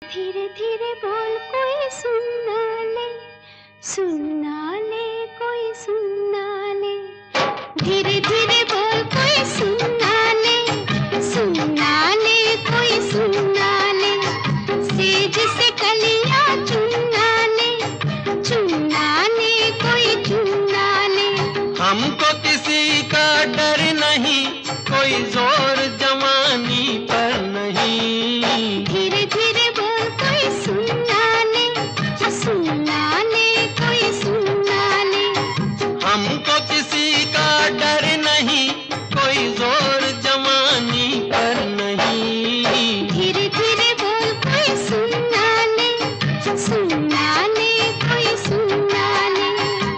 धीरे धीरे बोल कोई सुनना ले, सुनना ले कोई सुनना ले। धीरे धीरे बोल कोई सुनना ले, सुनना ले कोई सुनना ले। सेज से कलियां चुनना ले, चुनना ले कोई चुनना ले। हमको किसी का डर नहीं, कोई जोर जवानी पर नहीं। धीरे धीरे बोल कोई सुनना ले, सुनना ले कोई सुनना ले। हमको किसी का डर नहीं, कोई जोर जवानी पर नहीं। धीरे धीरे बोल कोई सुनना ले, सुनना ले कोई सुनना ले।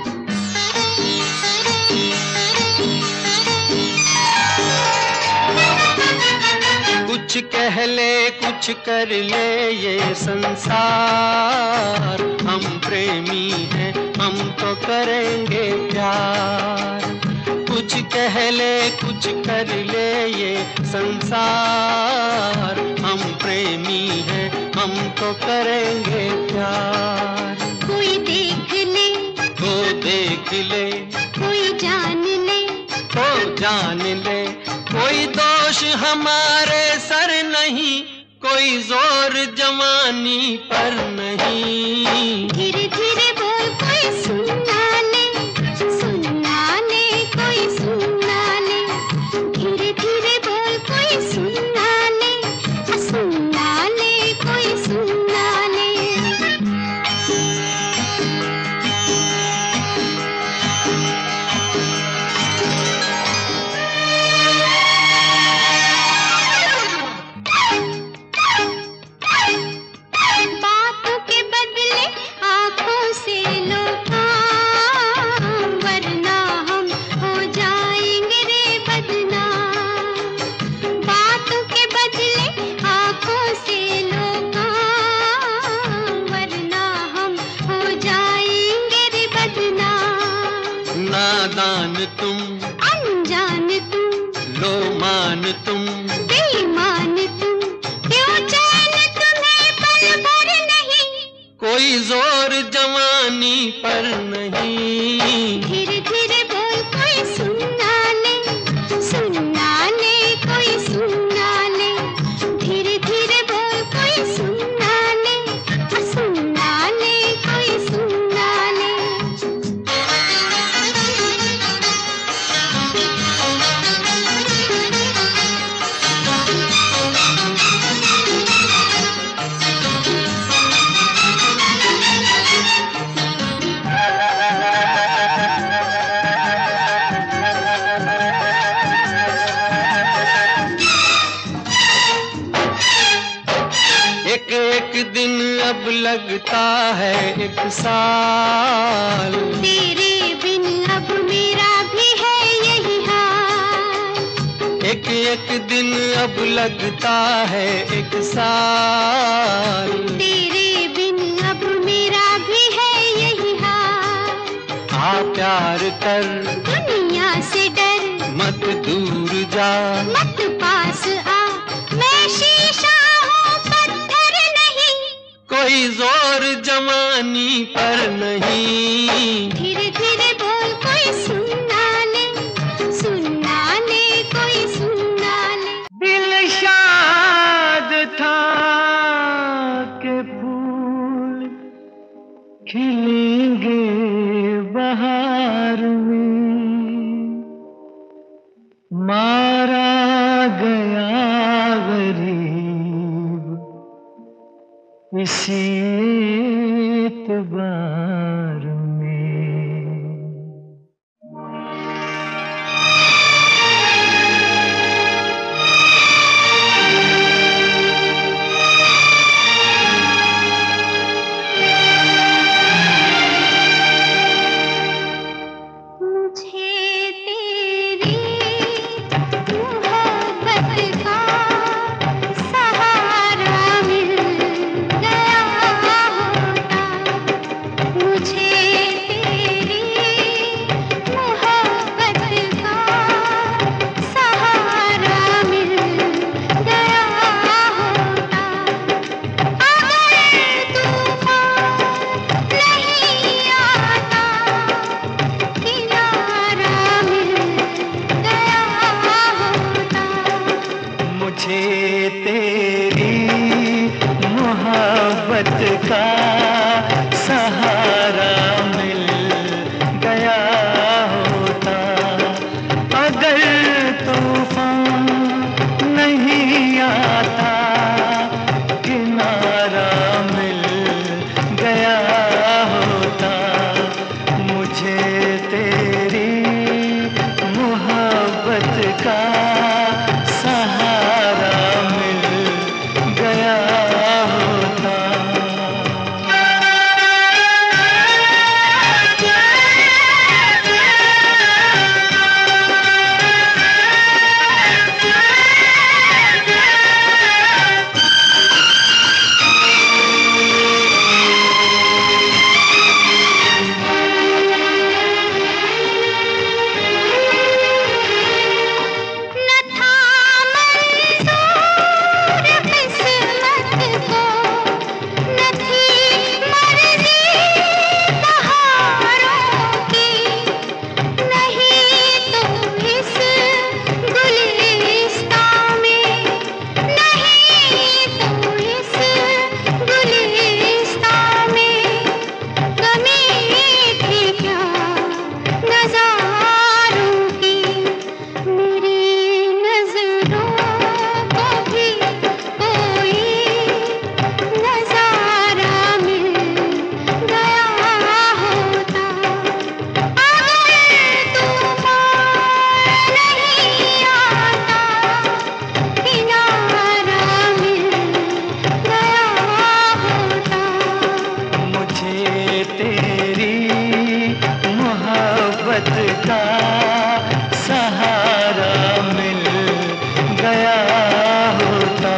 कुछ कह ले कुछ कर ले ये संसार, हम प्रेमी हैं हम तो करेंगे प्यार। कुछ कह ले कुछ कर ले ये संसार, हम प्रेमी हैं हम तो करेंगे प्यार। कोई देख ले तो देख ले, कोई जान ले तो जान ले। कोई दोष हमारे सर नहीं, कोई जोर जवानी पर नहीं। धीरे धीरे बोल कोई सुनना ले, सुनना ले कोई सुनना ले। धीरे धीरे बोल कोई सुनना ले, सुनना ले कोई सुनना ले। बातों के बदले आँखों से लो काम, वरना हम हो जाएंगे रे बदनाम। बातों के बदले आँखों से लो काम, वरना हम हो जाएंगे रे बदनाम। नादान तुम, अनजान तुम, लो मान तुम, बेईमान तुम, क्यों चैन तुम्हें पल भर नहीं। कोई जोर जवानी पर नहीं। धीरे धीरे बोल कोई सुनना ले, सुनना ले कोई सुनना ले। धीरे धीरे बोल कोई सुनना ले, सुनना ले कोई सुनना ले। एक एक दिन अब लगता है एक साल, तेरे बिन अब मेरा भी है यही हाल। एक एक दिन अब लगता है एक साल। तेरे बिन अब मेरा भी है यही हाल। आ प्यार कर दुनिया से डर, मत दूर जा, मत पास आ, मैं शीशा हूँ पत्थर नहीं। कोई जोर जवानी पर नहीं। धीरे धीरे बोल कोई सुनना ले, सुनना ले कोई सुनना ले। दिल शाद था के फूल खिलेंगे बहार में, मारा गया गरीब इसी एतबार में। मुझे तेरी मोहब्बत का सहारा मिल गया होता, मोहब्बत का सहारा मिल गया होता, अगर तूफान नहीं आता, किनारा मिल गया होता, मुझे तेरी मोहब्बत का सहारा मिल गया होता। न था मंजूर किस्मत को, न थी मर्जी बहारों की, नहीं तो इस गुलिस्तां में, नहीं तो इस गुलिस्तां में कमी थी क्या नज़ारों की। मेरी नज़रों को भी कोई नज़ारा मिल गया होता, अगर तूफान नहीं आता, किनारा मिल गया होता। मुझे तेरी मोहब्बत का सहारा मिल गया होता।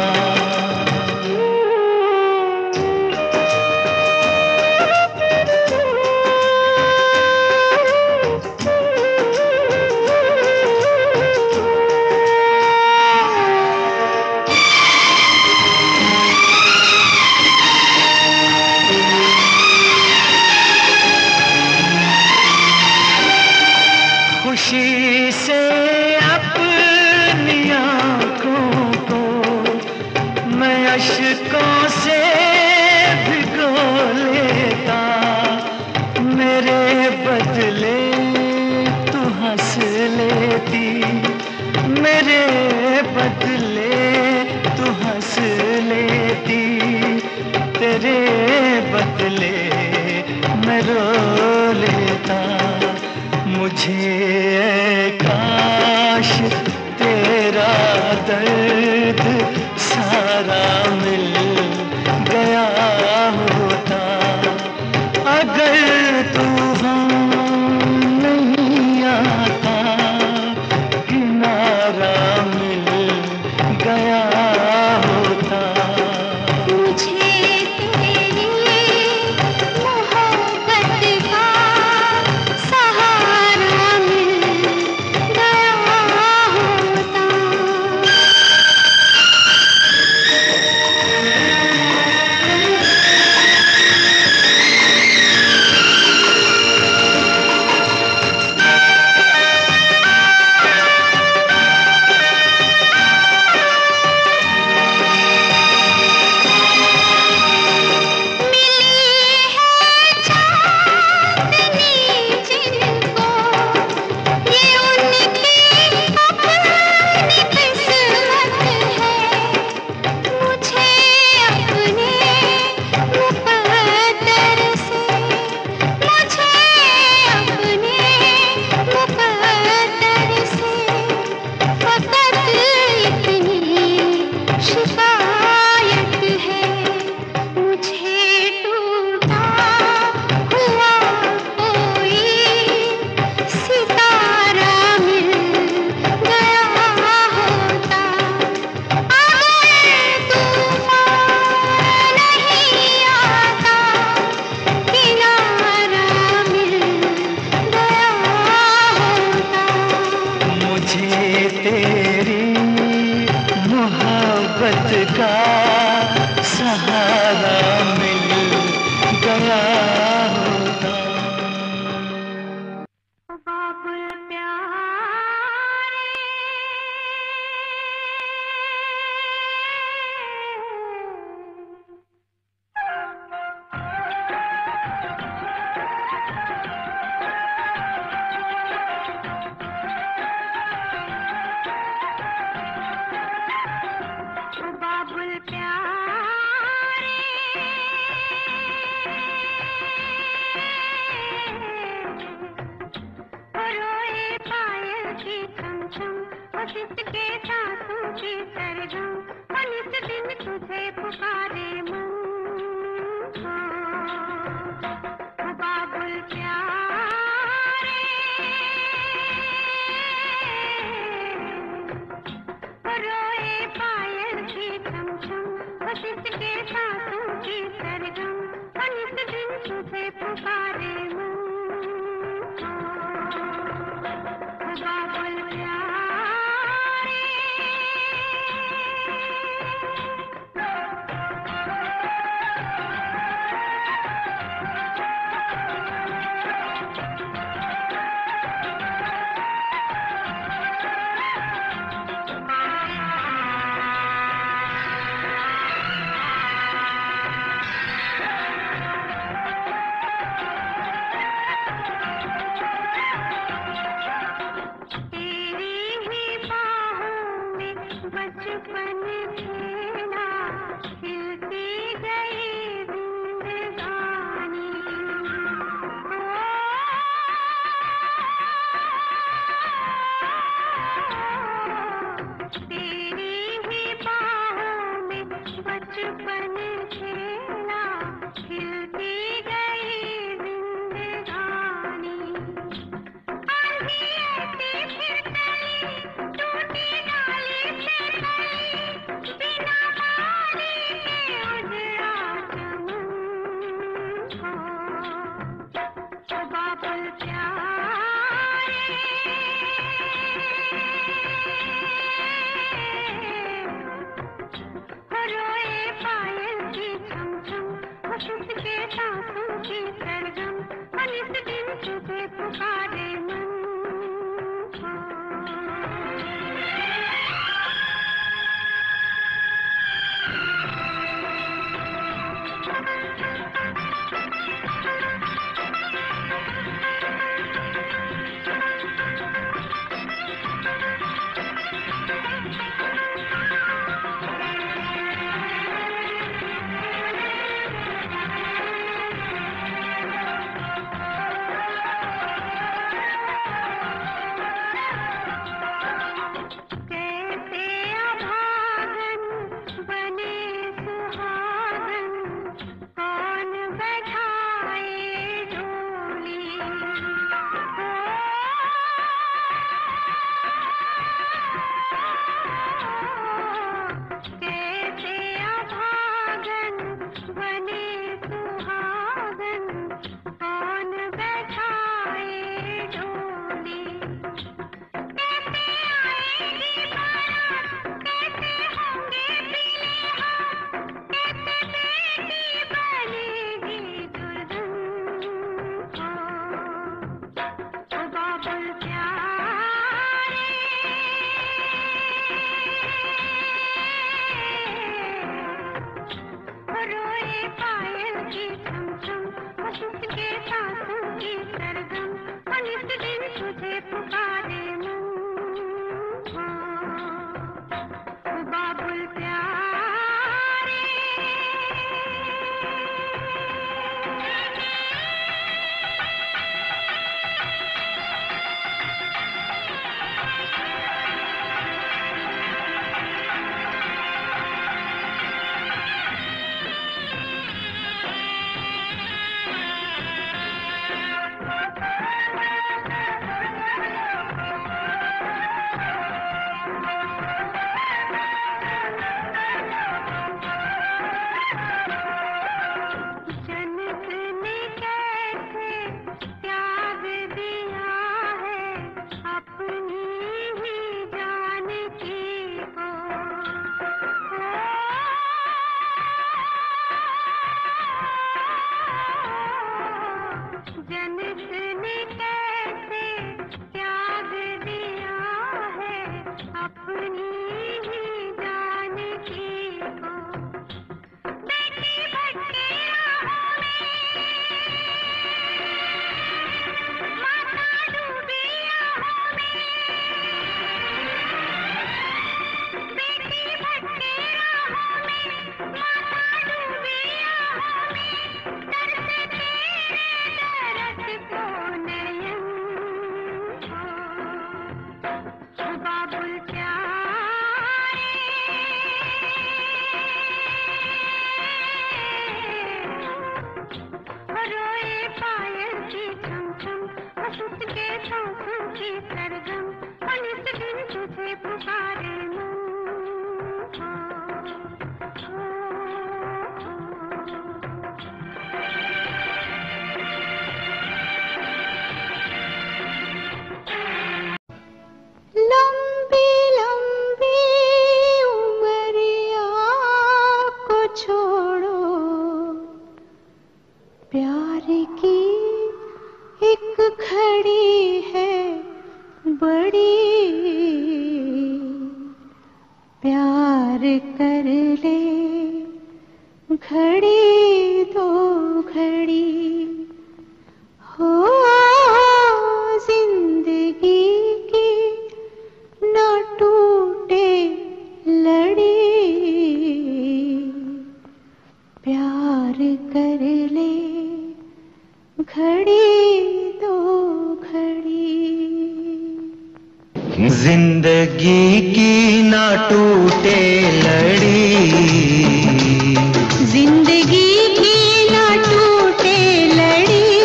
खुशी से अपनी आँखों को मैं अश्कों से भिगो लेता, मेरे बदले तू हंस लेती, मेरे बदले तू हंस लेती, तेरे बदले मैं रो लेता। मुझे काश तेरा दर्द सारा मिल गया होता, अगर तूफान नहीं आता, किनारा मिल गया होता। मुझे तेरी मोहब्बत का सहारा मिल तुझे पुकारे मन, बाबुल प्यारे। बचपन खेला खिलती गई जिंदगानी, तेरी ही बाहों में बचपन खेला खिलती गई जिंदगानी। आंधी ऐसी फिर चली टूटी डाली से गई, बिना पानी के उजड़ा चमन हो, बाबुल प्यारे। रोए पायल की छम छम, खुश के सांसों की सरगम, और इस दिन तुझे पुकारे मन। प्यार कर ले घड़ी दो घड़ी। जिंदगी की ना टूटे लड़ी, जिंदगी की ना टूटे लड़ी,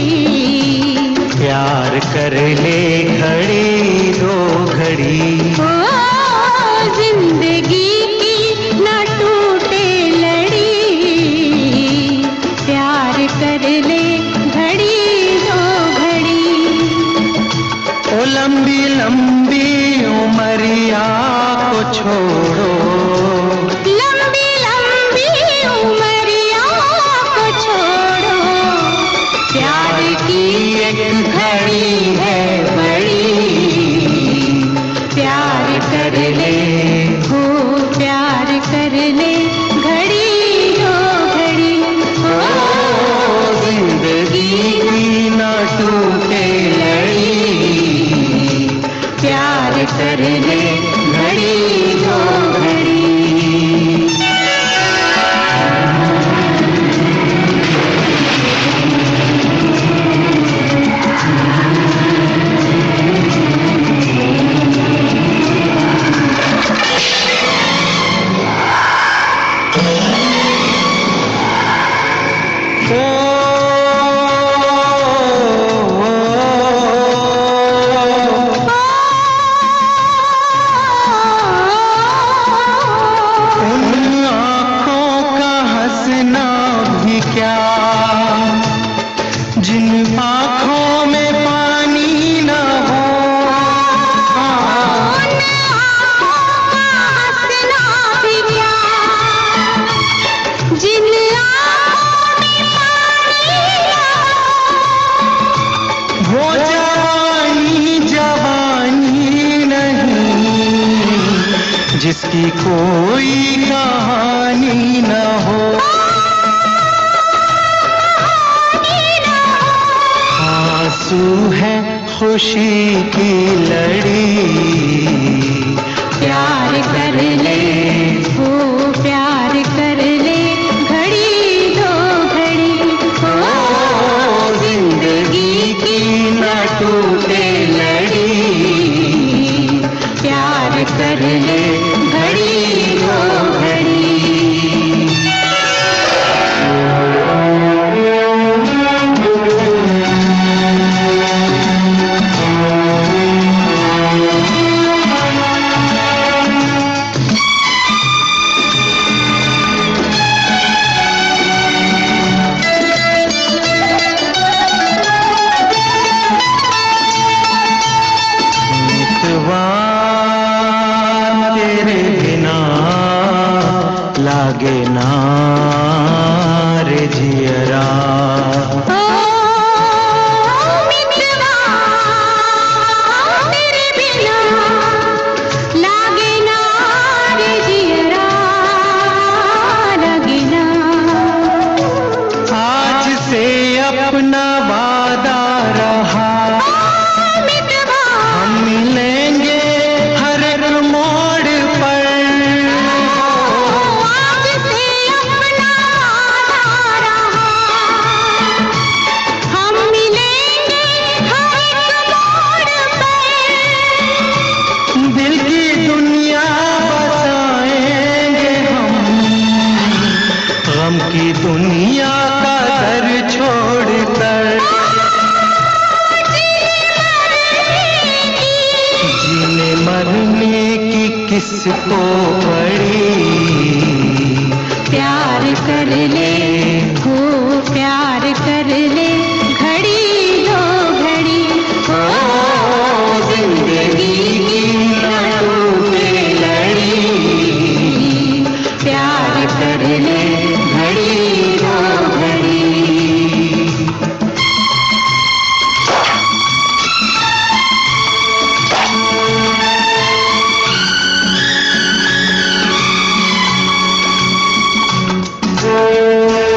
प्यार कर ले घड़ी दो घड़ी। ओ जिंदगी की ना टूटे लड़ी, प्यार कर ले घड़ी दो घड़ी। ओ लंबी लंबी उमरिया को छोड़ो, लंबी लंबी उमरिया को छोड़ो, प्यार की एक घड़ी है बड़ी, प्यार कर ले हो प्यार कर ले घड़ी दो घड़ी। ओ जिंदगी की ना टूटे लड़ी, प्यार कर ले घड़ी दो घड़ी। जिन आँखों में पानी न हो, उन आँखों का हंसना भी क्या, जिन आँखों में पानी न हो, वो जवानी जवानी नहीं जिसकी कोई कहानी न हो। आंसू है खुशी की लड़ी, प्यार कर ले हो प्यार कर ले घड़ी दो घड़ी। ओ जिंदगी की न टूटे लड़ी, प्यार कर ले घड़ी दो घड़ी। तेरे बिना लागे ना रे जियरा, ओ मितवा तेरे बिना लागे ना रे जियरा, लागे ना। आज से अपना वादा रहा, मितवा हम मिलेंगे हर एक मोड़ पर। आज से अपना वादा रहा, हम मिलेंगे हर एक मोड़ पर। दिल की दुनिया बसाएंगे हम, गम की दुनिया का घर छोड़कर। जीने मरने की किसको पड़ी, प्यार कर ले हो प्यार कर ले घड़ी दो घड़ी। ओ जिंदगी की ना टूटे लड़ी, प्यार कर ले घड़ी दो घड़ी। ओ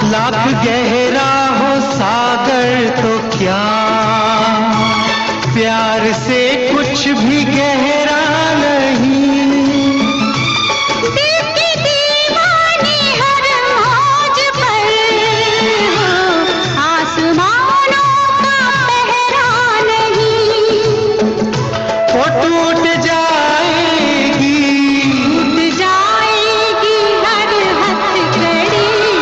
लाख गहरा हो सागर तो क्या, प्यार से कुछ भी गहरा नहीं। दिल की दीवानी हर मौज पर हो, आसमानों का पहरा नहीं। वो टूट जाएगी हर हथकड़ी,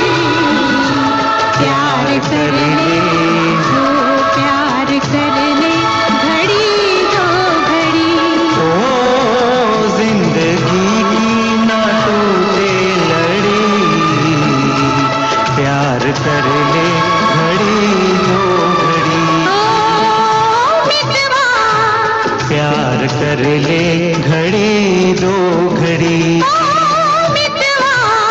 प्यार कर ले जो प्यार कर ले, घड़ी दो घड़ी। ओ जिंदगी की ना टूटे लड़ी, प्यार कर ले घड़ी दो घड़ी। ओ मितवा, प्यार कर ले घड़ी दो घड़ी। ओ मितवा,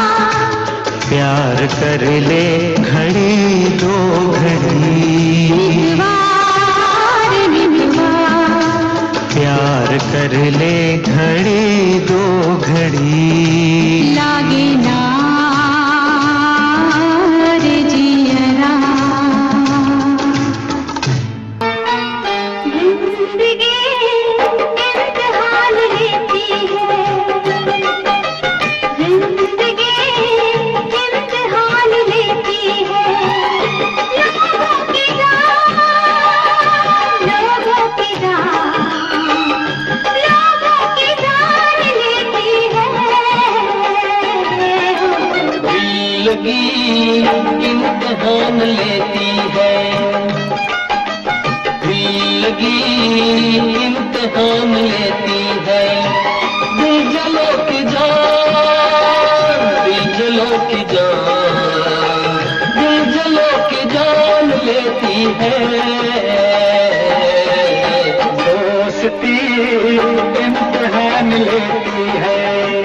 प्यार कर ले घड़ी दो घड़ी। मितवा रे मितवा, प्यार कर ले घड़ी दो घड़ी। लागे ना रे जियरा। जिंदगी इम्तिहान लेती है, जिंदगी इम्तिहान लेती है। लोगों की जान, लोगों की जान, लोगों की जान लेती है। जिंदगी इम्तिहान लेती है, जिंदगी इम्तिहान लेती है। दिल की जान, दिल की जान, दिल की जान लेती है। दोस्ती इम्तिहान लेती है,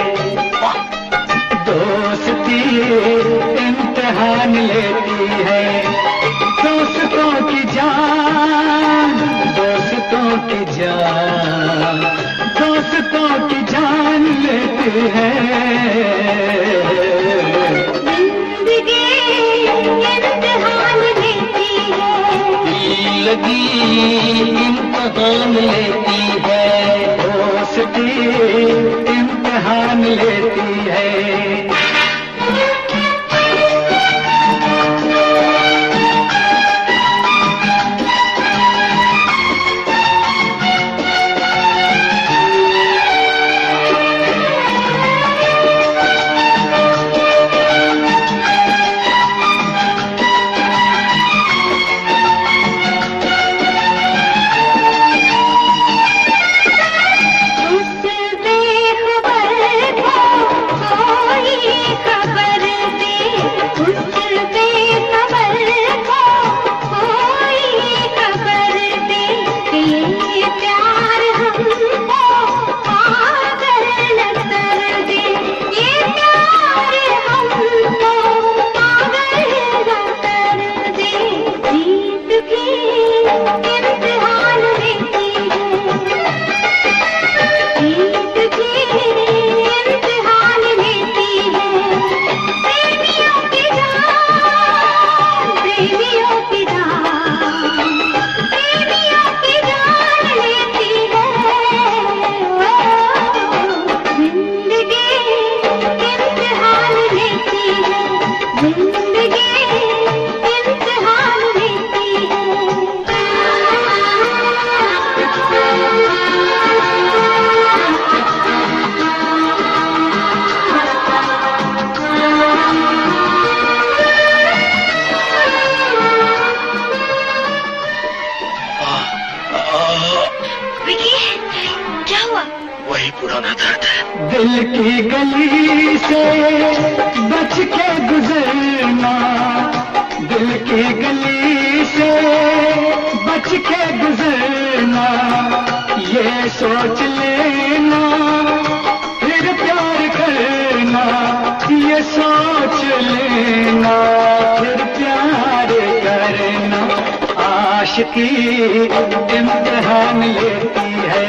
दोस्ती इम्तिहान लेती है। दोस्तों की जान, दोस्तों की जान, दोस्तों की जान लेती है। जिंदगी इम्तिहान लेती है, जिंदगी इम्तिहान लेती है। दोस्ती इम्तिहान लेती है। वही पुराना दर्द है। दिल की गली से बच के गुजरना, दिल की गली से बच के गुजरना, ये सोच लेना फिर प्यार करना, ये सोच लेना फिर प्यार करना। आशिकी इम्तिहान लेती है,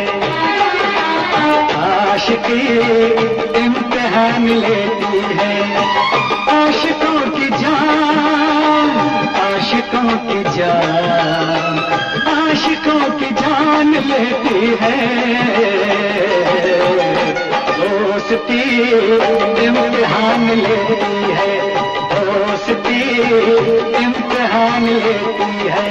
आशिकी इम्तिहान लेती है। आशिकों की जान आशिकों की जान, आशिकों की जान लेती है। दोस्ती इम्तिहान लेती है, दोस्ती इम्तिहान लेती है।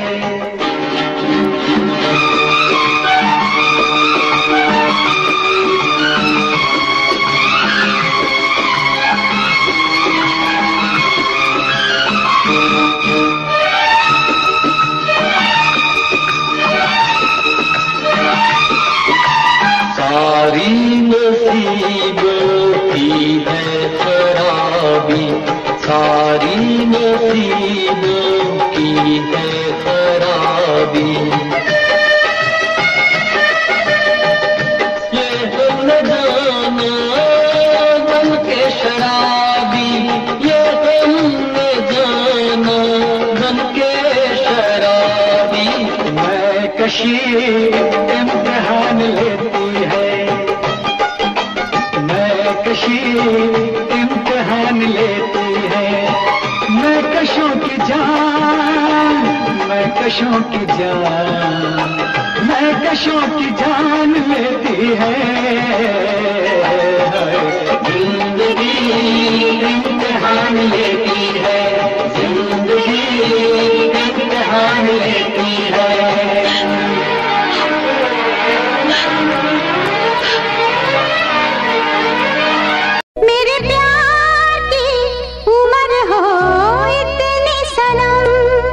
सारी नसीबों की है खराबी, सारी नसीबों की है खराबी। ये हम न जाना बन के शराबी, ये हम न जाना बन के शराबी। मैं कशी इम्तिहान लेती है, मैं कशी इम्तिहान लेती है। मैं कशों की जान, मैं कशों की जान, मैं कशों की जान लेती है। जिंदगी इम्तिहान लेती है, जिंदगी इम्तिहान लेती है। मेरे प्यार की उम्र हो इतनी सनम,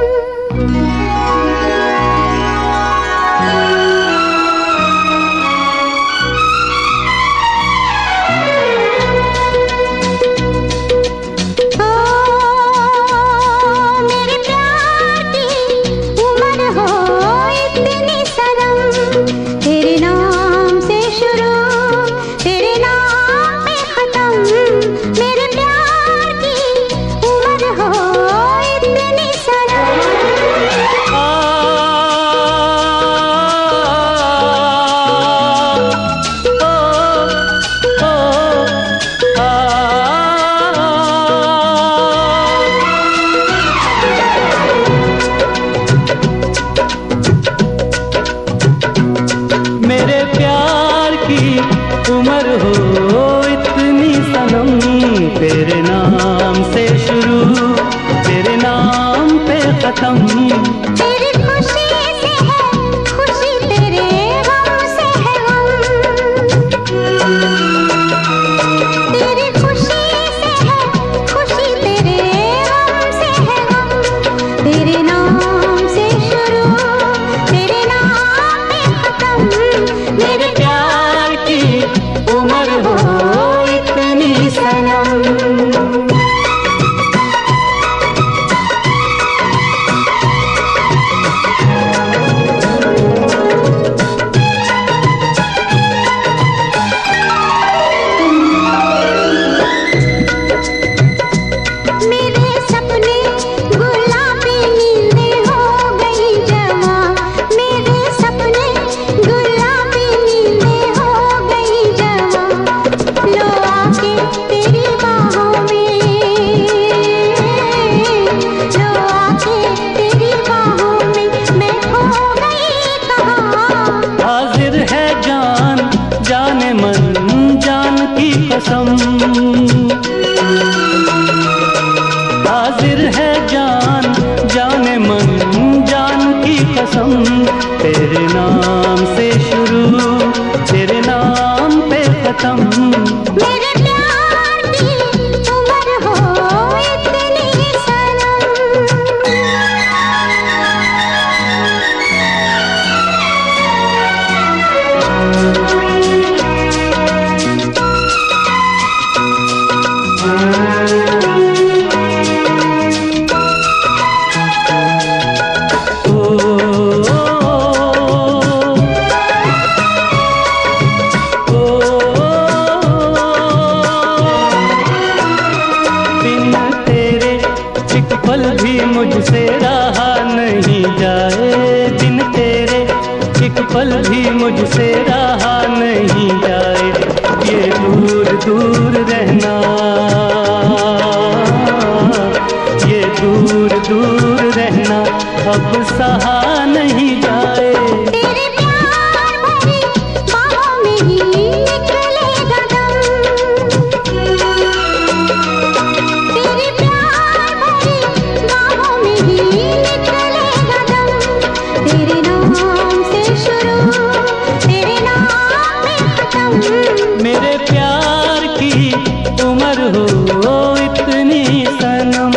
मेरे प्यार की उम्र हो इतनी सनम। तेरे नाम से शुरू, तेरे नाम पे खत्म। मेरे प्यार की उम्र हो इतनी सनम। मेरे प्यार की उम्र हो इतनी सनम। तेरे नाम से शुरू, तेरे नाम पे खत्म। तेरी खुशी से है खुशी, तेरे गम से है गम। तेरी खुशी से है खुशी, तेरे गम से है गम। तेरे नाम से शुरू, तेरे नाम पे खत्म। मेरे प्यार की उम्र हो इतनी सनम। मेरे सपने गुलाबी नींदें हो गई जवा। मेरे सपने गुलाबी नींदें हो गई जवा। लो आके तेरी बाहों में, लो आके तेरी बाहों में मैं खो गई कहाँ। हाजिर है जान, जाने मन जान की कसम। हाजिर है जान, जाने मन जान की कसम। तेरे नाम से शुरू, तेरे नाम पे खत्म। मेरे प्यार की उम्र हो इतनी सनम। बिन तेरे एक पल भी मुझसे रहा नहीं जाए। बिन तेरे एक पल भी मुझसे रहा नहीं जाए। ये दूर दूर रहना, ये दूर दूर रहना अब सहा नहीं जाए। तेरे प्यार भरी बाहों में ही निकलेगा दम, तेरे प्यार भरी बाहों में ही निकलेगा दम। तेरे नाम से शुरू, तेरे नाम में खत्म। मेरे प्यार की उम्र हो इतनी सनम।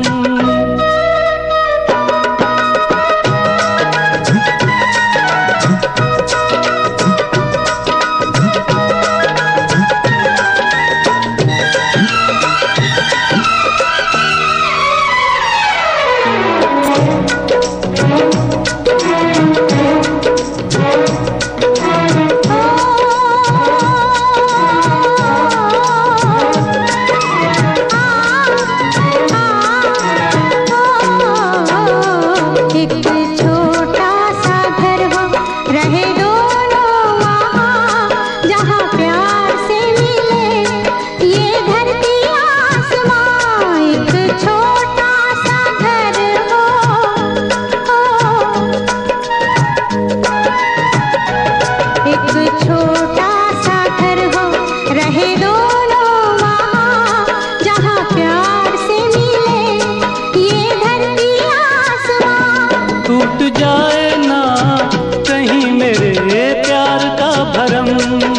टूट जाए ना कहीं मेरे प्यार का भरम,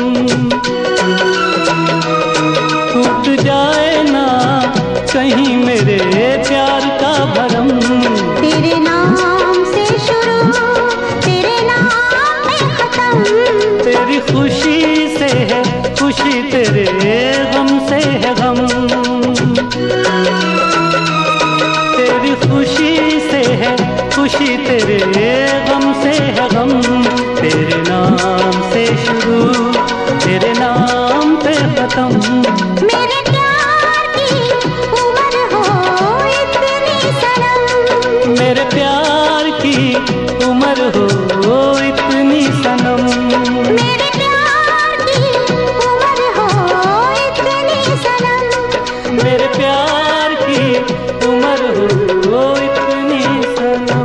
टूट जाए ना कहीं मेरे प्यार का भरम। तेरे नाम से शुरू, तेरे नाम में खत्म। तेरी खुशी से है खुशी, तेरे गम से है गम। तेरी खुशी से है खुशी, तेरे गम से है गम। तेरे नाम से शुरू, तेरे नाम पे खत्म। मेरे प्यार की उम्र हो इतनी सनम, मेरे प्यार की उम्र हो इतनी सनम। मेरे प्यार की उम्र हो इतनी सनम। मेरे प्यार की उम्र हो इतनी सनम।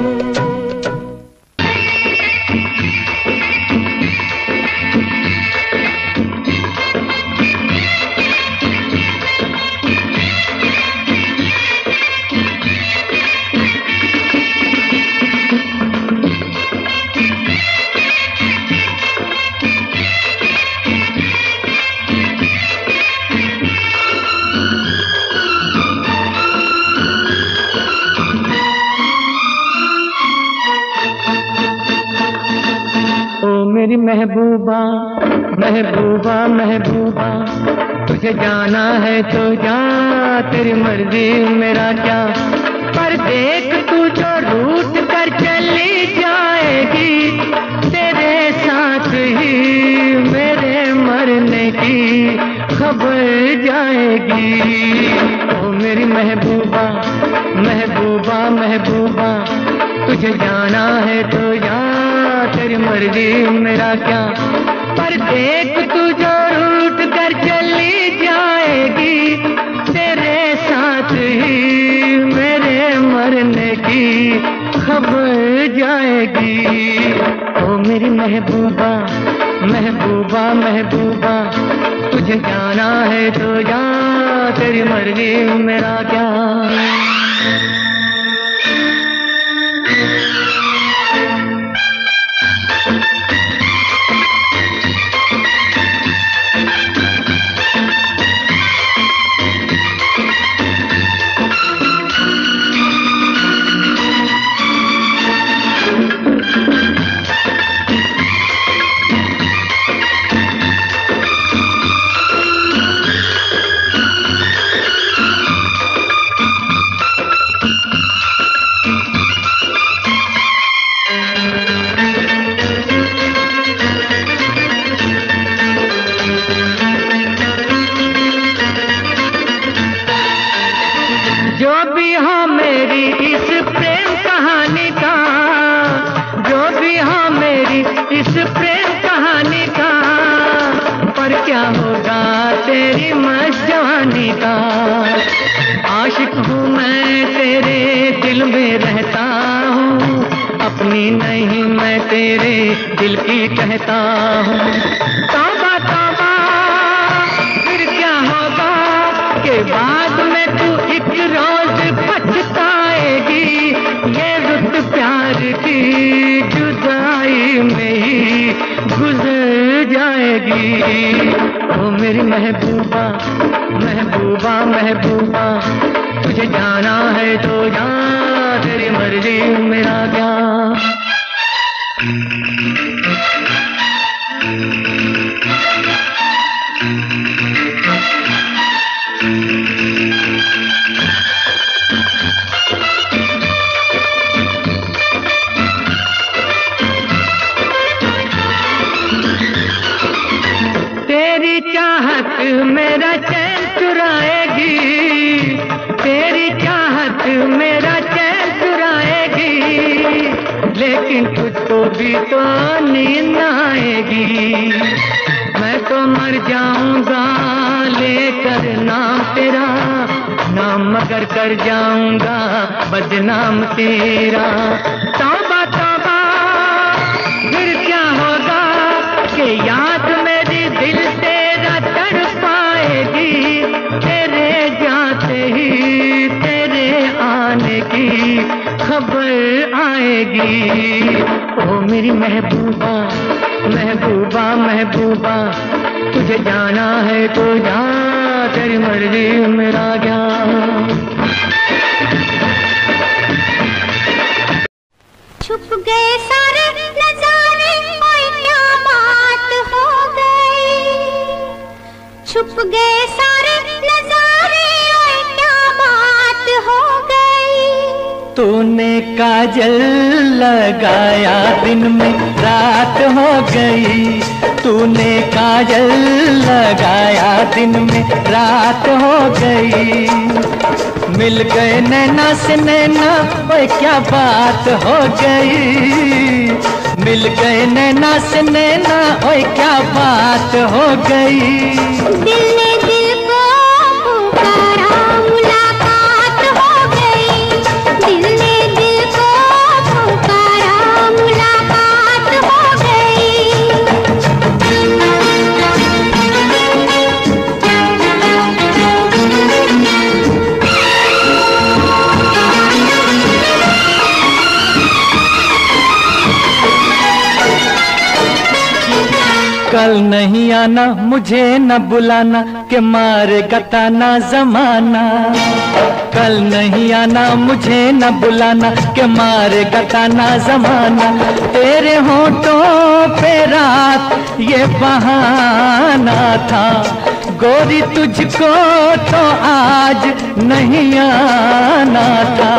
मेरी महबूबा महबूबा महबूबा, तुझे जाना है तो जा, तेरी मर्जी मेरा क्या। पर देख तू जो रूठ कर चली जाएगी, तेरे साथ ही मेरे मरने की खबर जाएगी। ओ मेरी महबूबा महबूबा महबूबा, तुझे जाना है तो जा, तेरी मर्जी मेरा क्या। पर देख तू जो रूठ कर चली जाएगी, तेरे साथ ही मेरे मरने की खबर जाएगी। ओ मेरी महबूबा महबूबा महबूबा, तुझे जाना है तो जा, तेरी मर्जी मेरा क्या। जो भी हो मेरी इस प्रेम कहानी का, जो भी हो मेरी इस प्रेम कहानी का, पर क्या होगा तेरी मस्त जवानी का। आशिक हूँ मैं तेरे दिल में रहता हूँ, नहीं नहीं मैं तेरे दिल की कहता हूँ। तौबा तौबा फिर क्या होगा कि बाद में तू एक रोज पछताएगी। ये रुत प्यार की जुदाई में ही गुजर जाएगी। ओ मेरी महबूबा महबूबा महबूबा, तुझे जाना है तो जा, तेरी मर्जी मेरा क्या। तेरी चाहत मेरा चैन चुराएगी, तेरी चाहत मेरा चैन चुराएगी, लेकिन तुझको भी तो नींद आएगी। मैं तो मर जाऊंगा लेकर नाम तेरा, नाम मगर कर जाऊंगा बदनाम तेरा। तौबा तौबा फिर क्या होगा कि याद मेरी दिल तेरा तड़पाएगी। तेरे जाते ही तेरे आने की खबर आएगी। ओ मेरी महबूबा महबूबा महबूबा, तुझे जाना है तो जा, तेरी मर्जी मेरा क्या। छुप गए सारे नजारे, कोई क्या बात हो गई। छुप गए सारे नजारे, कोई क्या बात हो गई। तूने काजल लगाया दिन में रात हो गई, तूने काजल लगाया दिन में रात हो गई। मिल गए नैना से नैना, ओए क्या बात हो गई। मिल गए नैना से नैना, ओए क्या बात हो गई। दिल ने दिल को पुकारा, मुलाकात हो गई। दिल ने दिल को पुकारा, मुलाकात हो गई। कल नहीं आना मुझे न बुलाना, के मारे गताना जमाना। कल नहीं आना मुझे न बुलाना, के मारे गताना जमाना। तेरे होठों पे रात ये बहाना था, गोरी तुझको तो आज नहीं आना था।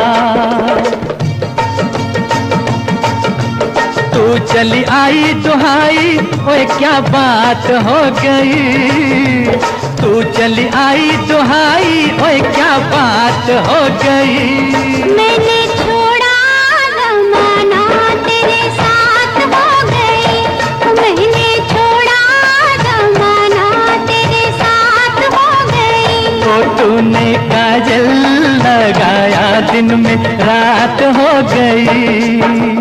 तू चली आई दुहाई, ओए क्या बात हो गई। तू चली आई दुहाई, ओए क्या बात हो गई। मैंने छोड़ा जमाना, तेरे साथ हो गई। मैंने छोड़ा जमाना, तेरे साथ हो गई। तो तूने काजल लगाया दिन में रात हो गई।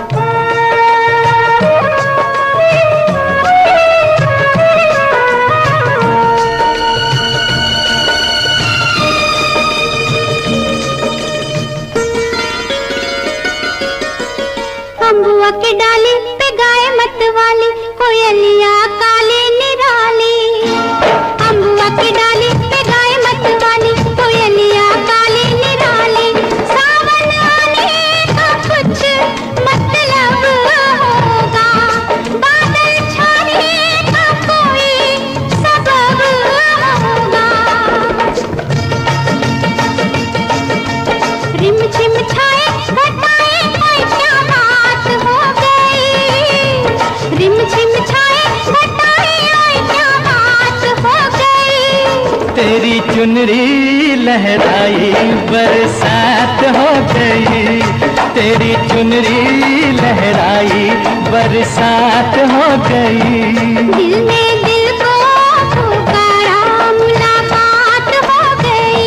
अम्बुआ की डाली पे गाय मत वाली, कोयलिया काली निराली। अम्बुआ की डाली पे गाय मत वाली, कोयलिया काली निराली। सावन आने का कुछ मतलब होगा, बादल छाने का कोई सबब होगा। रिम झिम छाए घटाए, कोई क्या बात हो गई। रिम झिम छाए घटाए, कोई क्या बात हो गई। तेरी चुनरी लहराई बरसात हो गई। तेरी चुनरी लहराई बरसात हो गई। दिल ने दिल को पुकारा, मुलाकात हो गई।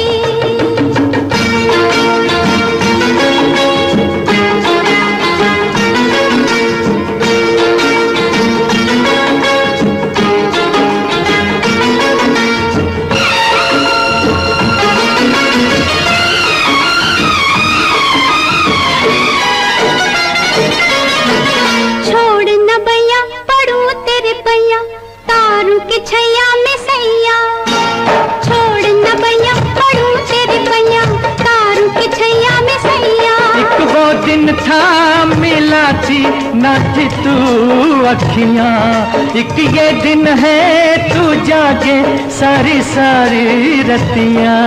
था मिलाती न थी तू अखियां, एक ये दिन है तू जागे सारी सारी रतियां।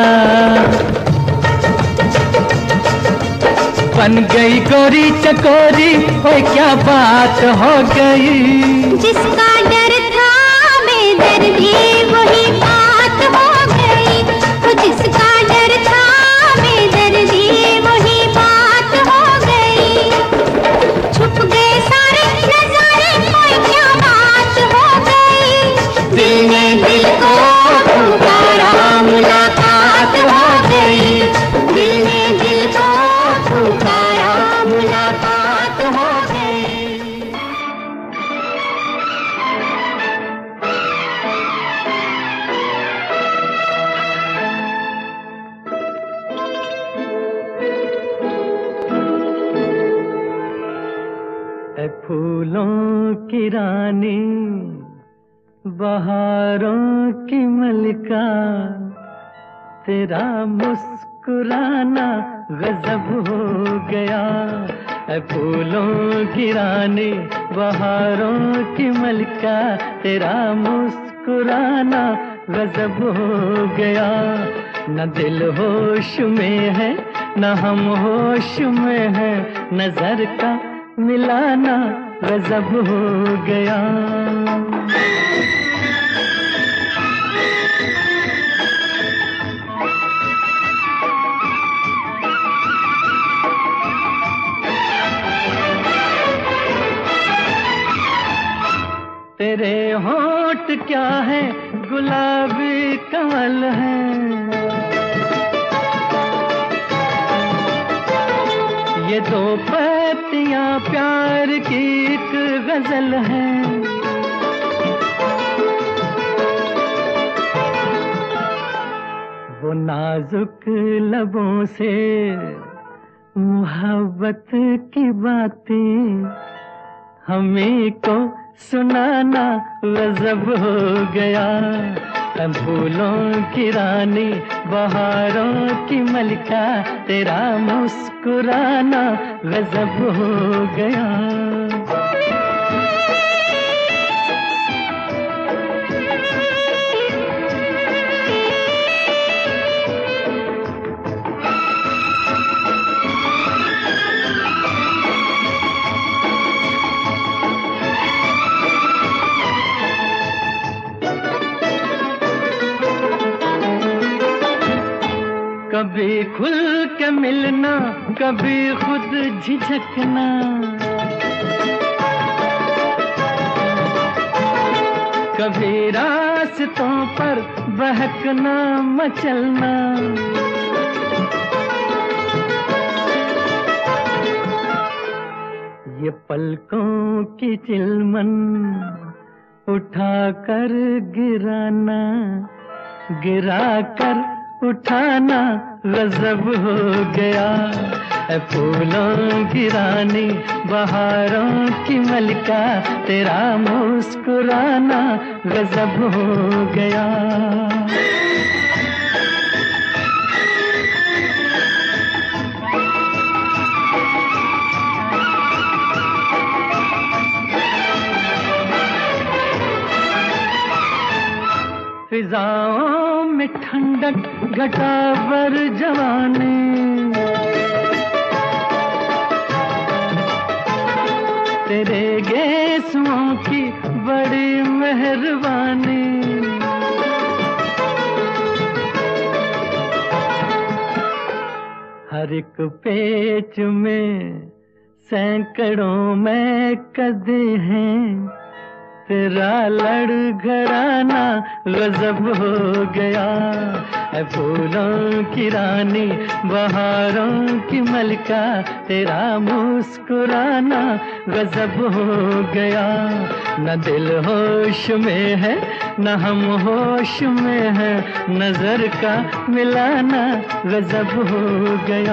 बन गई गोरी चकोरी, ओए क्या बात हो गई। जिसका डर था बेदर्दी वही बात हो गई, वो जिसका डर था बेदर्दी वही बात हो गई। छुप गए सारे नजारे, कोई क्या बात हो गई। दिल ने दिल को पुकारा, मुलाकात हो गई। दिल ने दिल को पुकारा, मुलाकात हो गई। ऐ फूलों की रानी, बहारों की मलिका, तेरा मुस्कुराना गजब हो गया। ऐ फूलों की रानी, बहारों की मलिका, तेरा मुस्कुराना गजब हो गया। न दिल होश में है न हम होश में है, नजर का मिलाना गजब हो गया। तेरे होंठ क्या है गुलाबी कमल है, ये दो पत्तियां प्यार की एक गजल है। वो नाजुक लबों से मोहब्बत की बातें हमें को सुनाना गजब हो गया। फूलों की रानी, बहारों की मलिका, तेरा मुस्कुराना गजब हो गया। कभी खुल के मिलना, कभी खुद झिझकना, कभी रास्तों पर बहकना मचलना। ये पलकों की चिलमन उठा कर गिराना, गिरा कर उठाना गजब हो गया। फूलों की रानी, बहारों की मलिका, तेरा मुस्कुराना गजब हो गया। फिजाओं में ठंडक घटा बर जवानी, तेरे गेसुओं की बड़ी मेहरबानी। हर एक पेच में सैकड़ों में कदे हैं, तेरा लड़खड़ाना गजब हो गया। फूलों की रानी, बहारों की मलिका, तेरा मुस्कुराना गजब हो गया। न दिल होश में है न हम होश में है, नजर का मिलाना गजब हो गया।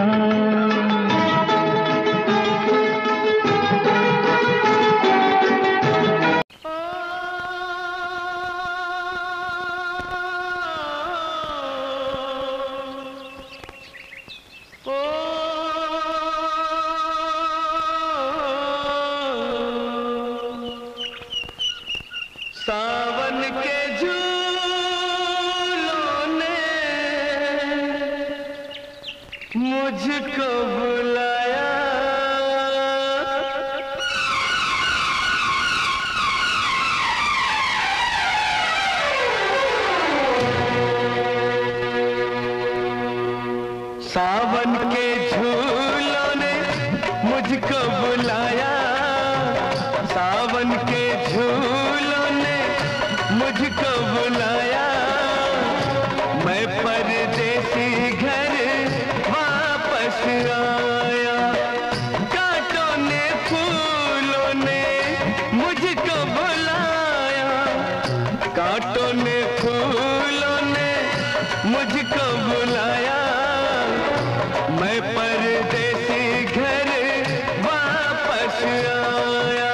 मुझको बुलाया, सावन के झूलों ने मुझको बुलाया। मैं परदेसी घर वापस आया। कांटों ने फूलों ने मुझको बुलाया, कांटों ने फूलों ने मुझको बुलाया। मैं परदेसी घर वापस आया।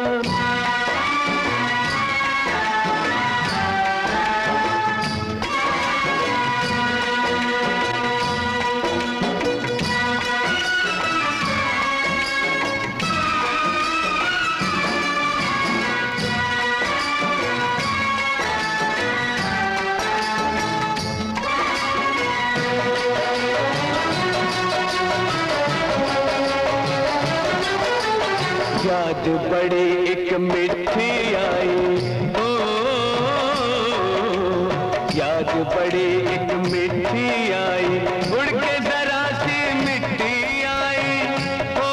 याद बड़ी एक मिठी आई, ओ याद बड़ी एक मिठी आई, उड़ के जरा सी मिट्टी आई। ओ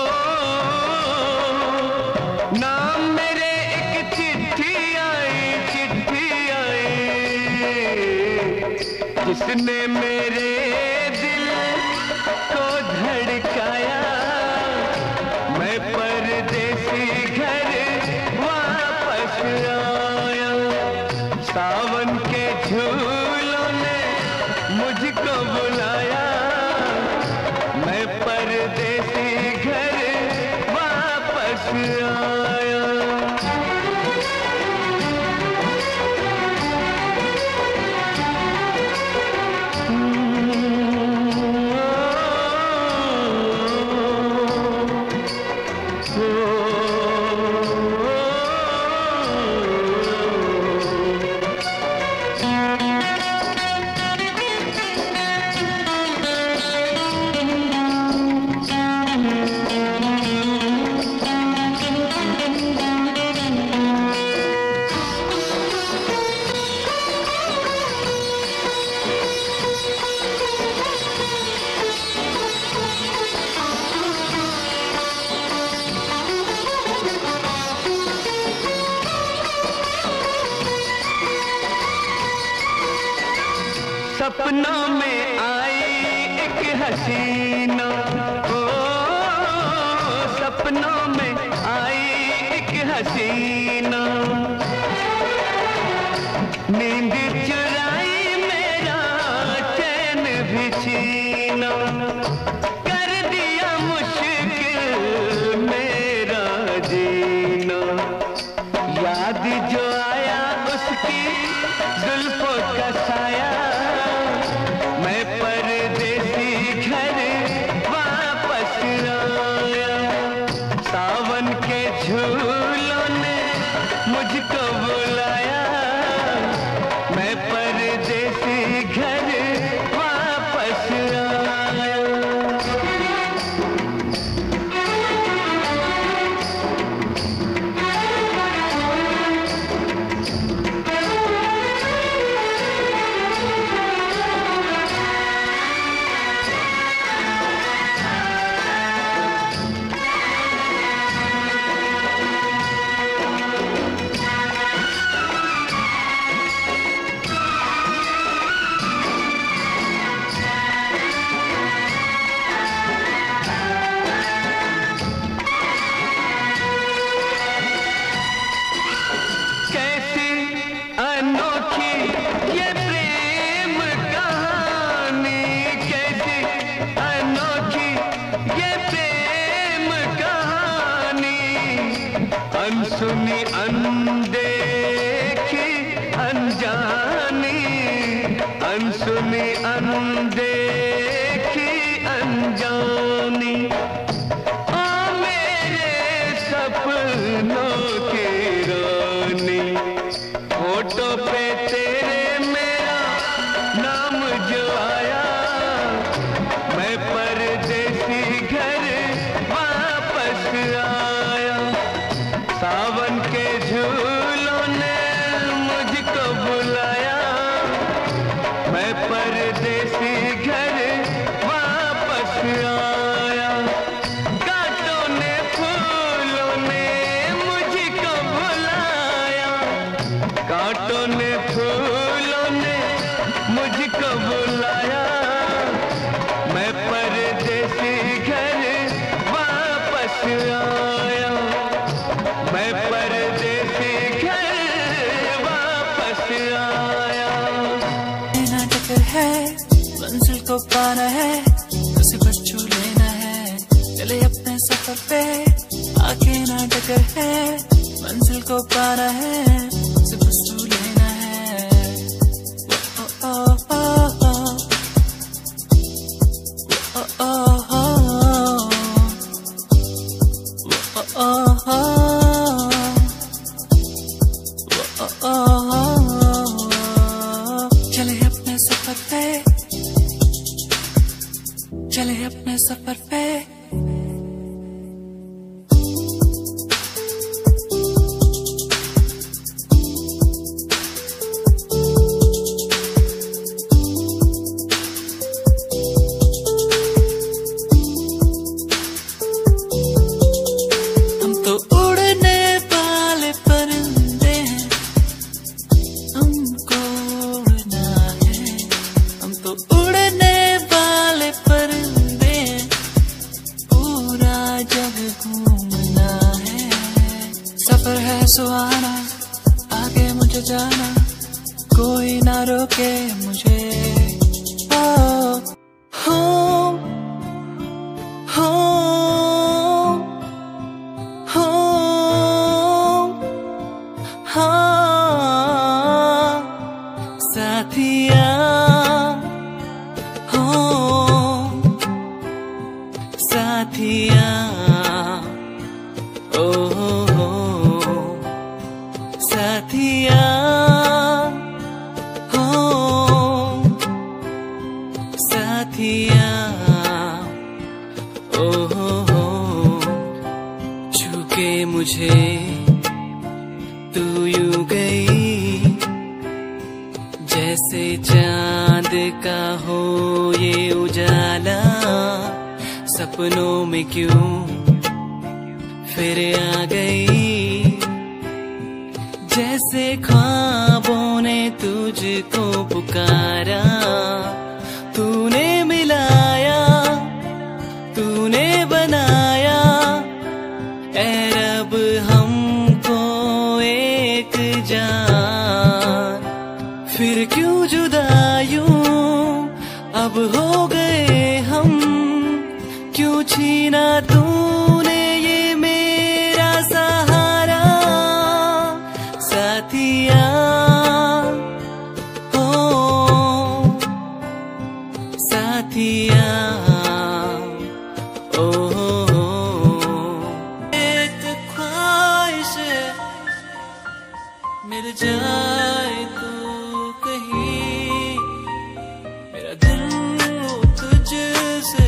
नाम मेरे एक चिट्ठी आई, चिट्ठी आई, जिसने मेरे दिल को धड़काया। मैं परदेसी घर वापस आया। सावन के झूलों ने मुझको बुलाया। मैं परदेसी घर वापस आया। सपनों में आई एक हसीना, ओ सपनों में आई एक हसीना। नींद चुराई मेरा चैन भी छीना। कर दिया मुश्किल मेरा जीना। याद जो आया उसकी जुल्फों का साया। मैं परदेसी घर वापस आया। सावन के झूलों ने चले अपने सफर पे, आगे ना टकर है, मंजिल को पाना है, सिर्फ तू लेना है। ओ ओ ओ ओ ओ ओ ओ चले अपने सफर पे, चले अपने सफर पे। हम तो उड़ने वाले परिंदे हैं, हमको उड़ना है। हम तो उड़ने वाले परिंदे हैं, पूरा जग घूमना है। सफर है सुहाना, आगे मुझे जाना, कोई ना रोके मुझे। Home, home, home, हाँ साथिया, home, साथिया, ओ साथिया, home, साथिया, ओ छू के मुझे तू यूं गई, जैसे चांद का हो ये उजाला। सपनों में क्यों फिर आ गई, जैसे ख्वाबों ने तुझको पुकारा। तूने मिलाया, तूने बनाया, ऐ रब हमको एक जान। फिर क्यों जुदा यूं अब हो गए हम, क्यों छीना तूने ये मेरा सहारा। साथिया हो साथिया, ओ एक ख्वाहिश मिल जाए तू कहीं, मेरा दिल हो तुझसे,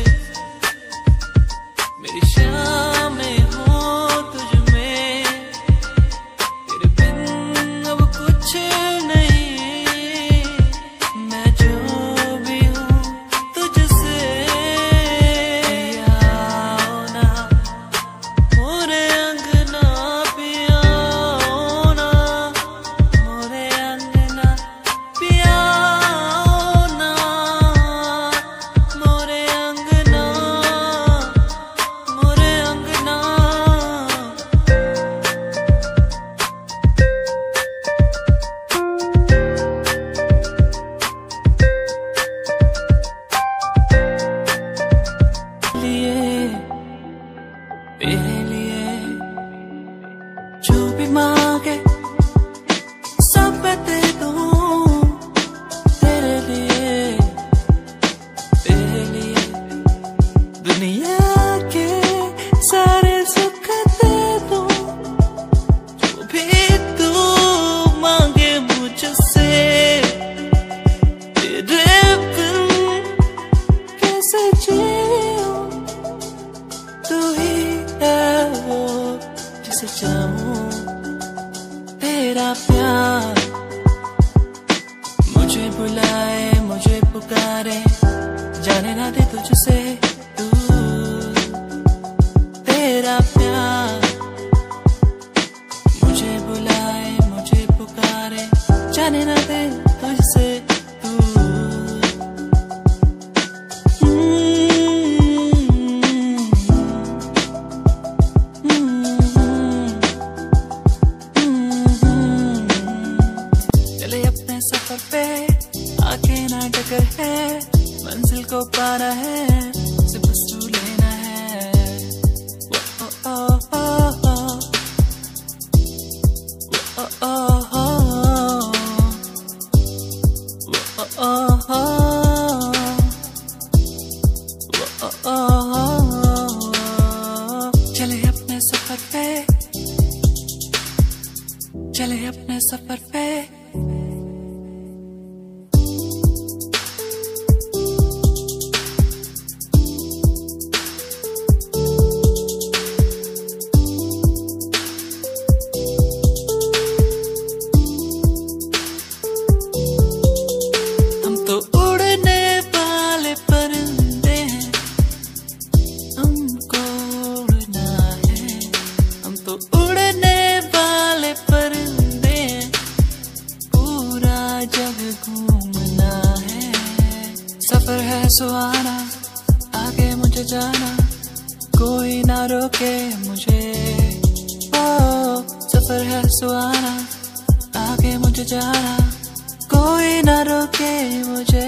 मेरी शामें हो तुझ में। तेरे बिन अब कुछ नहीं, मैं जो भी हूँ तुझसे। पियाओ ना मोरे अंगना, पियाओ ना मोरे अंगना, पियाओ ना मोरे अंगना, मोरे अंगना। लिए तेरे लिए जो भी मांगे सब मैं दे दूं, तेरे लिए दुनिया के सारे सुख दे दूं, जो भी तू मांगे मुझसे। तेरे बिन कैसे जीऊं, तू ही है वो जिसे चाहूं। तेरा प्यार मुझे बुलाए, मुझे पुकारे, जाने ना दे तुझसे दूर। तेरा प्यार मुझे बुलाए, मुझे पुकारे, जाने ना दे तुझसे दूर। चले अपने सफर पे, आगे ना टकर है, मंजिल को पाना है, सफर पे। हम तो उड़ने वाले परिंदे हैं, हमको उड़ना है। हम तो उड़ने वाले परिंदे हैं, पूरा जग घूमना है। सफर है सुहाना, आगे मुझे जाना, कोई ना रोके मुझे। ओ सफर है सुहाना, आगे मुझे जाना, कोई ना रोके मुझे।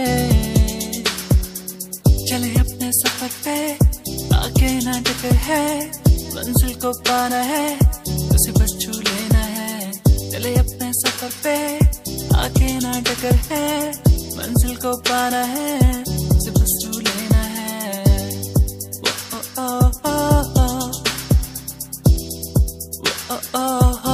चले अपने सफर पे, आगे ना टकर है, मंजिल को पाना है, उसे बस छू लेना है। चले अपने सफर पे, आगे ना टकर है, मंजिल को पाना है, उसे बस छू लेना है। ओ ओ ओ ओ ओ ओ ओ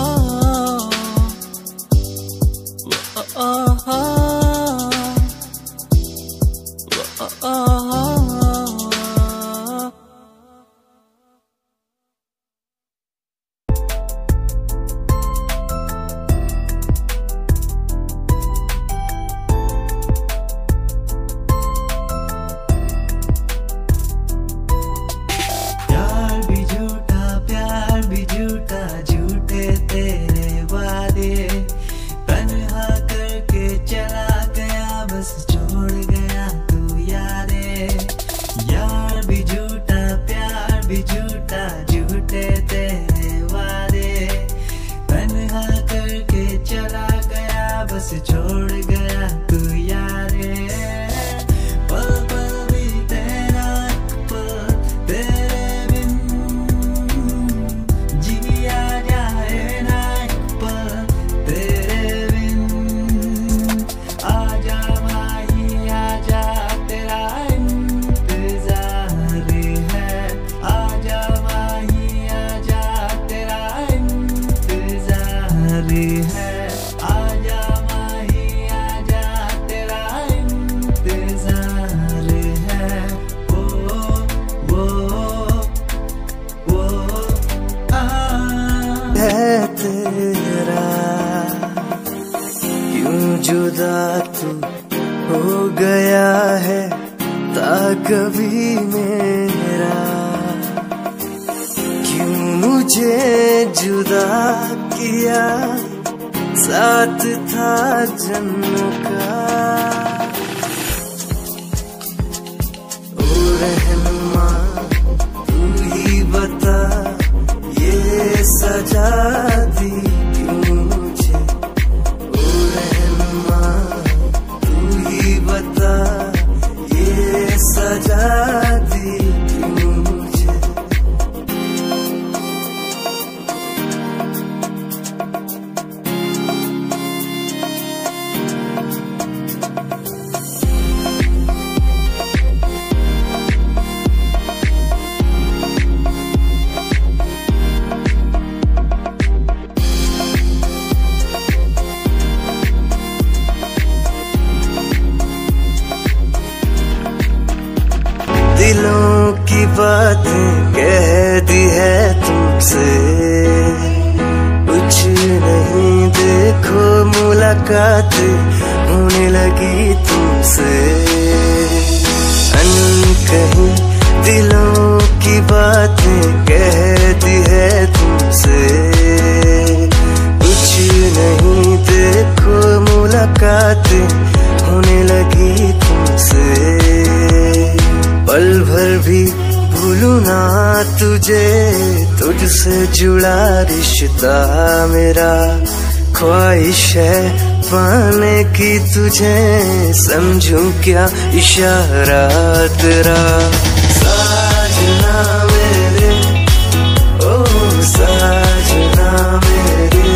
प्यार भी झूठा झूठे तेरे वादे, तन्हा करके चला गया, बस छोड़ गया तू यादें। यार भी झूठा प्यार भी झूठा झूठे तेरे वादे, तन्हा करके चला गया, बस छोड़ गया तू यादें। पल पल भी तेरा पल तेरे बिन जिया जाए ना, पल तेरे बिन। आजा माही आजा, तेरा इंतजार है। आजा माही आजा, तेरा इंतजार है। आजा माही आजा, तेरा इंतजार है। वो है तेरा, यूं जुदा तू हो गया है ता कभी मेरा। क्यों मुझे जुदा किया, साथ था जन्मों का। ओ रहनुमा तू ही बता, ये सजा दी क्यों मुझे। ओ रहनुमा तू ही बता, ये सजा दी क्यों मुझे। दिलों की बातें कह दी है तुमसे, कुछ नहीं देखो मुलाकात होने लगी तुमसे। अनकही दिलों की बातें कह दी है तुमसे, कुछ नहीं देखो मुलाकात होने लगी तुमसे। पल भर भी भूलूं ना तुझे, तुझसे जुड़ा रिश्ता मेरा। ख्वाहिश है पाने की तुझे, समझूं क्या इशारा तेरा। साजना मेरे ओ साजना मेरे,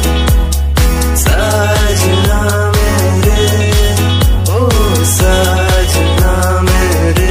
साजना मेरे ओ साजना मेरे।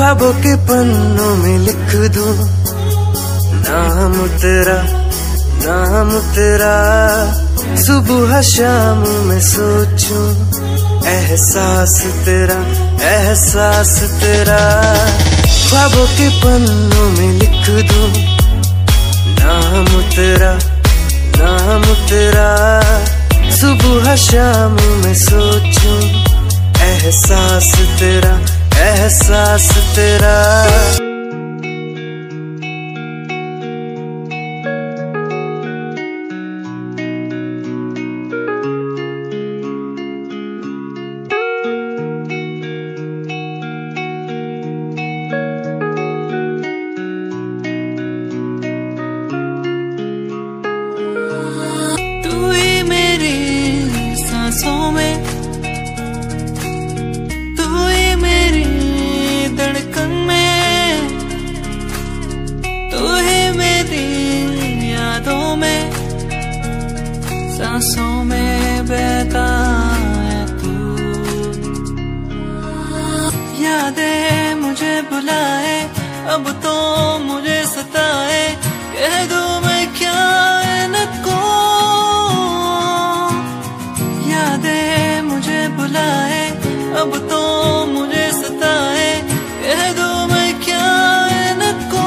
ख्वाबों के पन्नों में लिख दूं नाम तेरा, नाम तेरा। सुबह शाम में सोचूं एहसास तेरा, एहसास तेरा। ख्वाबों के पन्नों में लिख दूं नाम तेरा, नाम तेरा। सुबह शाम में सोचूं एहसास तेरा, एहसास तेरा। सांसों में बहता है तू, यादें मुझे बुलाए अब तो मुझे सताए, कह दो मैं क्या इनको। यादें मुझे बुलाए अब तो मुझे सताए, कह दो मैं क्या इनको।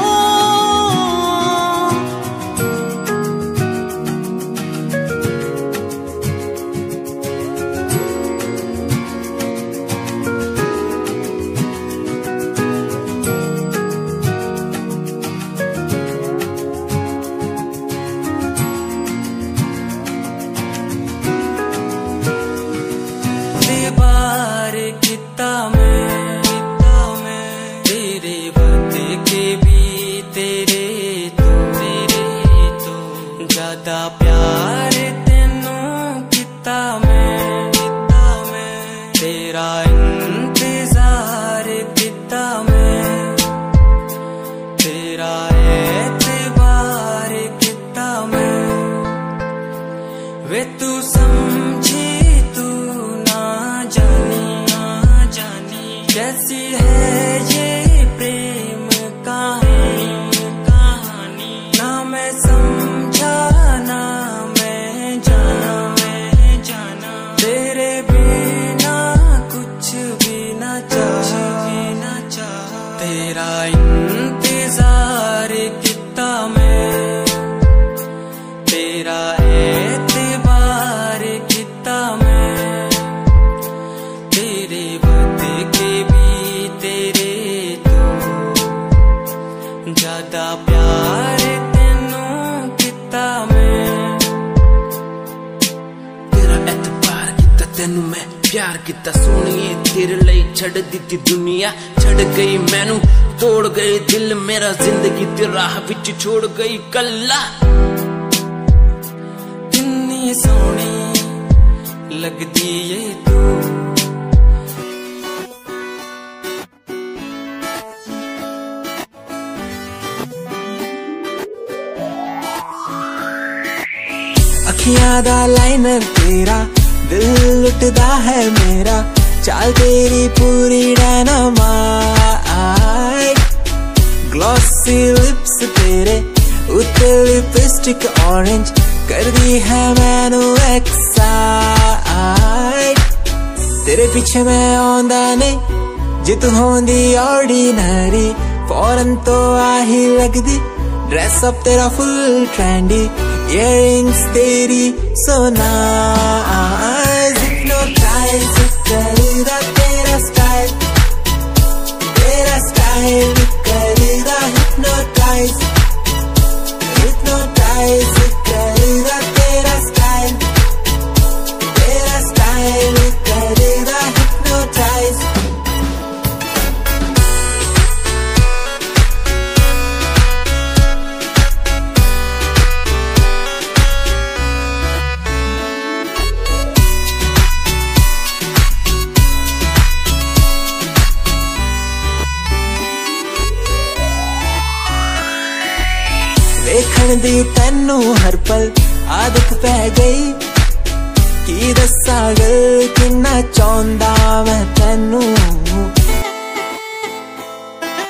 प्यार तेनू किता मैं, तेरा इंतजार किता मैं, तेरा एतबार किता मैं। वे तू समझी तू ना जानी, ना जानी कैसी है ये प्रेम कहानी, कहानी ना मैं समझा ना मैं जाना, तेरे बिना कुछ भी ना चाह, तेरा इंतजार किता मैं, तेरा एतबार किता मैं, तेरे बदके भी तेरे तो ज्यादा प्यार तेनू किता मैं। तेरा एतबार किता तेनू मैं, प्यार किता सोनिए तेरे लिए छड़ दी दुनिया, छड़ गई मैनू तोड़ गई दिल मेरा, जिंदगी ते राह विच छोड़ गई कल्ला। कितनी सोहनी लगदी ये तू, अखियां दा लाइनर तेरा, दिल लुटदा है मेरा, चाल तेरी पूरी डायनामाइट। ग्लॉसी लिप्स तेरे उत्ते लिपस्टिक ऑरेंज, कर दी है मैनू एक्साइट। तेरे पीछे मैं आंदा नहीं, जे तू होंदी ऑर्डिनरी, फौरन तो आही लगदी। ड्रेस अप तेरा फुल ट्रेंडी, इयररिंग्स तेरी सो नाइस। हिप्नोटाइज करेगा तेरा स्टाइल, तेरा स्टाइल करेगा हिप्नोटाइज, हिप्नोटाइज करेगा तेरा स्टाइल, तेरा स्टाइल करेगा हिप्नोटाइज। देखण दी तैनू हर पल आदत पै गई, की दस्सां गल किन्ना चाहुंदा मैं तैनू।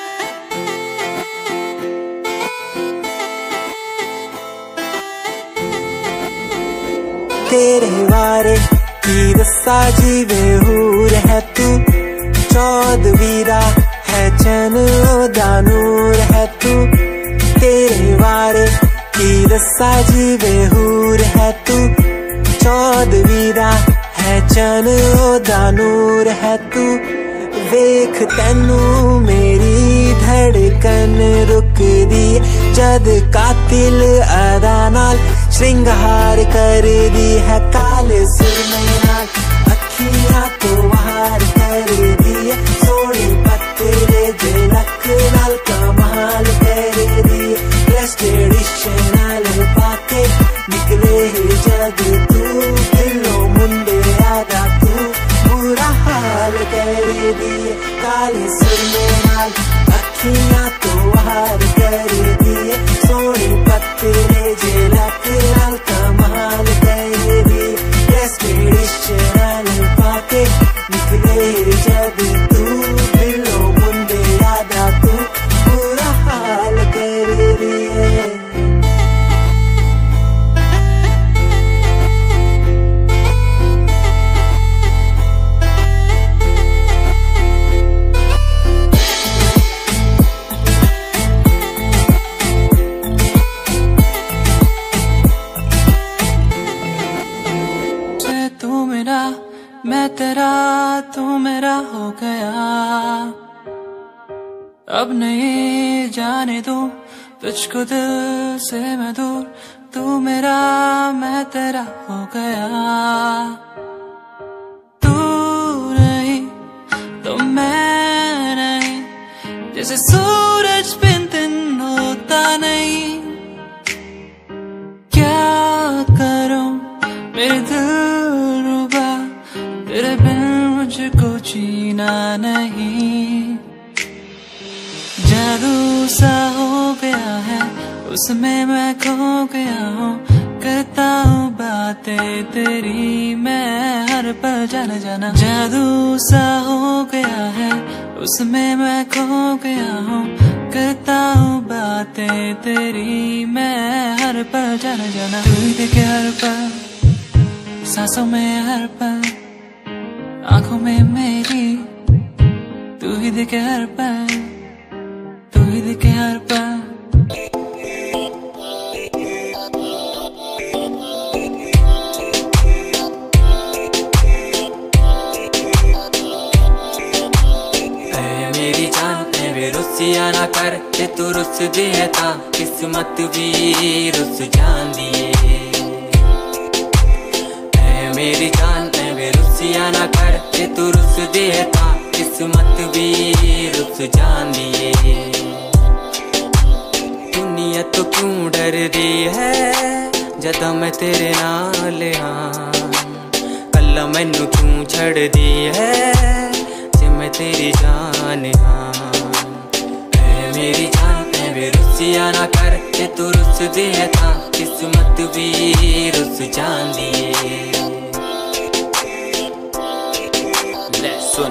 तेरे वारे की दसा जीवे हूर है तू, चौदवीरा है चैन ओदा नूर है तू, तेरे वारे की दसा जीवे हूर है तू, चौदवीरा है चैन ओदा नूर है तू। वेख तैनू मेरी धड़कन रुक दी जद कातिल अदा नाल श्रृंगार कर दी है, काले सुरमे नाल अखियां तो वार कर दी है, सोनी पत्तरे झलक नाल कमाल कर दी है, ड्रेस ट्रेडिशनल पाके निकले जग तू, दिलों मुंडे आदा तू बुरा हाल कर दी है, काले सुरमे नाल अखियां तो वार कर दी है, सोनी पत्तरे झलक नाल कमाल कर दी है, ड्रेस ट्रेडिशनल पाके निकले जग तू, दिलों मुंडे आदा तू बुरा हाल कर दी है। मैं तेरा तू मेरा हो गया, अब नहीं जाने दूं तुझको दिल से मैं दूर, तू मेरा मैं तेरा हो गया, तू नहीं तो मैं नहीं, जैसे सूरज बिन दिन होता नहीं, क्या करूं मेरे दिल रुबा, तेरे बिन मुझको जीना नहीं, जादू सा हो गया है उसमें मैं खो गया हूँ, करता हूँ बातें तेरी मैं हर पल जाना जाना, जादू सा हो गया है उसमें मैं खो गया हूँ, करता हूँ बातें तेरी मैं हर पल जाना जाना, तू ही देखे हर पल सांसों में हर पल, आंखों में मेरी तू ही दिखे हर पल, तू ही दिखे हर पल। मेरी जान में रुसिया ना कर के तू रुस दिए था, किस्मत भी रुस जान दिए, मेरी जान में रुसिया ना कर के तू रुस दिए था, किस्मत भी रुस जान दिए, दुनिया तो क्यों डर रही है जदा मैं तेरे नाल हाँ, कल्ला मैनू क्यों छड़ दी है जे मैं तेरी जान हाँ, मेरी जान में रुसिया ना कर के तू रुस दिए था, किस्मत भी रुस जान दिए। सुन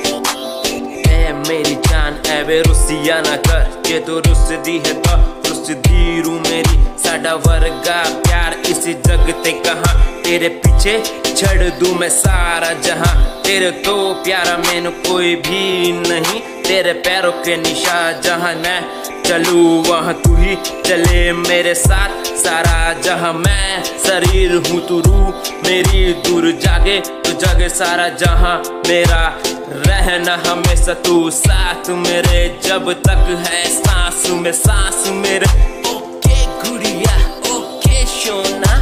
मेरी जान ऐवे रुसिया ना कर के तू रुस दी है तो रुस दी रू मेरी, साडा वर्गा प्यार इस जग ते कहाँ, तेरे पीछे छड़ दूं मैं सारा जहां, तेरे तो प्यारा मैनू कोई भी नहीं, तेरे पैरों के निशान जहां मैं चलूं वहां तू ही चले मेरे साथ, सारा जहां मैं शरीर हूँ तू रूह मेरी, दूर जागे तू जगे सारा जहां मेरा, रहना हमेशा तू साथ मेरे, जब तक है सांस में सांस मेरे, ओके गुड़िया ओके सोना,